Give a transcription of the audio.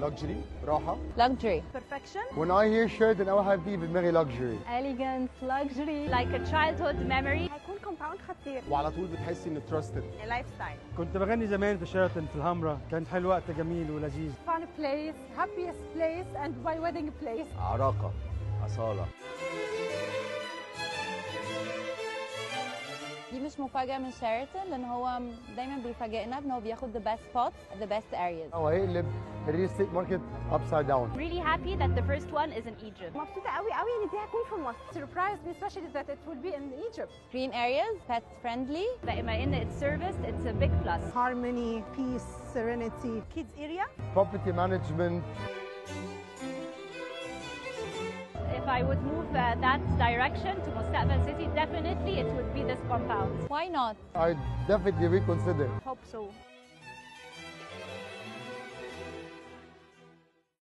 luxury راحة. luxury. Perfection. When I hear Sheraton أول حاجة بتيجي في دماغي luxury. elegance. luxury. Like a childhood memory. هيكون كومباوند خطير. وعلى طول بتحسي إنه trusted. لايف ستايل. كنت بغني زمان في شيراتون في الهمرة، كان حلو وقت جميل ولذيذ. fun place, happiest place and my wedding place. عراقة، أصالة. دي مش مفاجأة من شيراتون لأن هو دايما بيفاجئنا بأنه هو بياخد the best spots, the best areas. هو هيقلب الريل ستيت ماركت upside down. Really happy that the first one is in Egypt. مبسوطة قوي قوي إن دي هتكون في مصر. Surprised me especially that it will be in Egypt. green areas, pet friendly. بما إن it's serviced, it's a big plus. Harmony, peace, serenity. Kids area. Property management. If I would move that direction to Mustaqbal City, definitely it would be this compound. Why not? I definitely reconsider. Hope so.